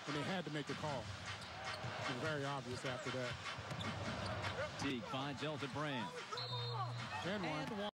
and they had to make the call. It was very obvious after that. Teague finds Elton Brand. And one.